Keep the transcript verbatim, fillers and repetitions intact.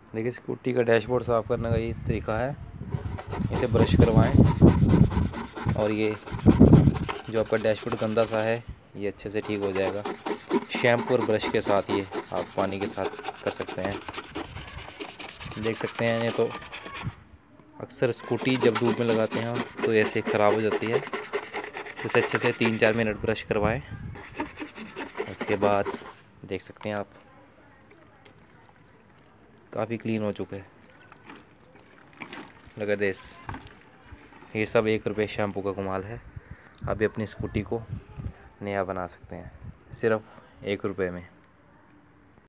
देखिए स्कूटी का डैशबोर्ड साफ़ करने का ये तरीका है। इसे ब्रश करवाएं और ये जो आपका डैशबोर्ड गंदा सा है ये अच्छे से ठीक हो जाएगा। शैम्पू और ब्रश के साथ ये आप पानी के साथ कर सकते हैं। देख सकते हैं ये तो अक्सर स्कूटी जब धूप में लगाते हैं तो ऐसे ख़राब हो जाती है। इसे अच्छे से तीन चार मिनट ब्रश करवाएं। उसके बाद देख सकते हैं आप काफ़ी क्लीन हो चुके हैं। लगा देस ये सब एक रुपये शैम्पू का कमाल है। आप भी अपनी स्कूटी को नया बना सकते हैं सिर्फ एक रुपये में।